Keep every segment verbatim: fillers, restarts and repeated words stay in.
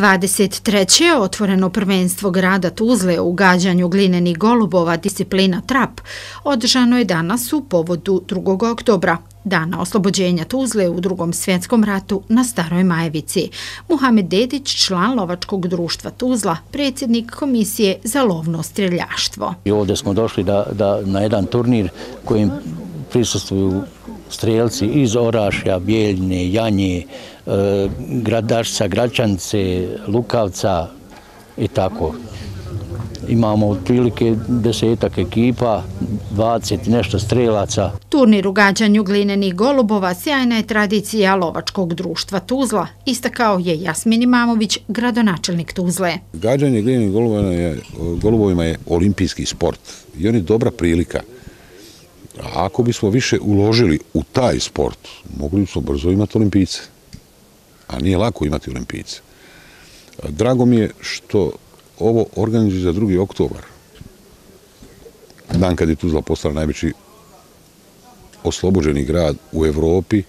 dvadeset treće otvoreno prvenstvo grada Tuzle u gađanju glinenih golubova disciplina trap održano je danas u povodu drugog oktobra, dana oslobođenja Tuzle u Drugom svjetskom ratu na Staroj Majevici. Muhamed Dedić, član Lovačkog društva Tuzla, predsjednik Komisije za lovno streljaštvo. I ovdje smo došli da, da na jedan turnir kojim prisustvuju strelci iz Orašja, Bijeljine, Janje, e, Gradašca, Gračance, Lukavca i tako. Imamo otprilike desetak ekipa, dvadeset nešto strelaca. Turnir u gađanju glinenih golubova sjajna je tradicija Lovačkog društva Tuzla, istakao je Jasmin Imamović, gradonačelnik Tuzle. Gađanje glinenih golubovima je olimpijski sport i on je dobra prilika. A ako bismo više uložili u taj sport, mogli bismo brzo imati olimpijce. A nije lako imati olimpijce. Drago mi je što ovo organizuje za drugi oktobar. Dan kad je Tuzla postala najveći oslobođeni grad u Evropi,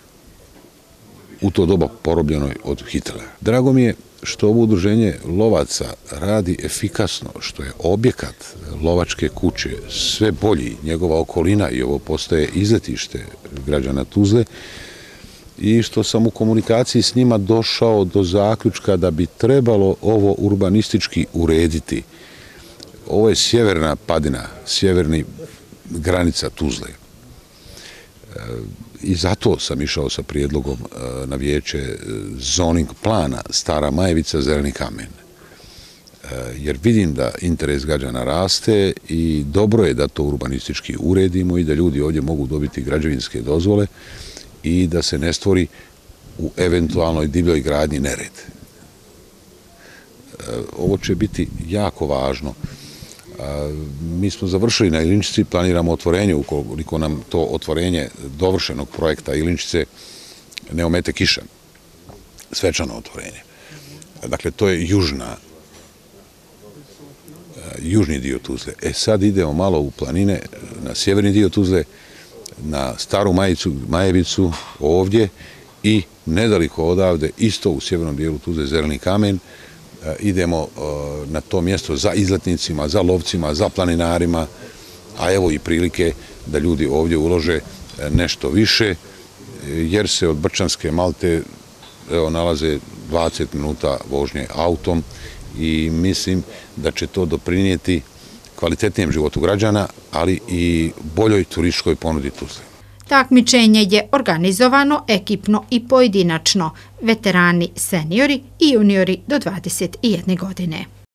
u to doba porobljenoj od Hitlera. Drago mi je što ovo udruženje lovaca radi efikasno, što je objekat lovačke kuće sve bolji, njegova okolina i ovo postaje izletište građana Tuzle i što sam u komunikaciji s njima došao do zaključka da bi trebalo ovo urbanistički urediti. Ovo je sjeverna padina, sjeverni granica Tuzle. I zato sam išao sa prijedlogom na vijeće zoning plana Stara Majevica, Zeleni kamen. Jer vidim da interes građana raste i dobro je da to urbanistički uredimo i da ljudi ovdje mogu dobiti građevinske dozvole i da se ne stvori u eventualnoj divljoj gradnji nered. Ovo će biti jako važno. Mi smo završili na Ilinčici, planiramo otvorenje, ukoliko nam to otvorenje dovršenog projekta Ilinčice ne omete kiša. Svečano otvorenje. Dakle, to je južna, južni dio Tuzle. E sad idemo malo u planine, na sjeverni dio Tuzle, na Staru Majevicu ovdje i nedaleko odavde, isto u sjevernom dijelu Tuzle, Zeleni kamen, idemo na to mjesto za izletnicima, za lovcima, za planinarima, a evo i prilike da ljudi ovdje ulože nešto više, jer se od Brčanske Malte evo, nalaze dvadeset minuta vožnje autom i mislim da će to doprinijeti kvalitetnijem životu građana, ali i boljoj turističkoj ponudi Tuzle. Takmičenje je organizovano ekipno i pojedinačno, veterani, seniori i juniori do dvadeset jedne godine.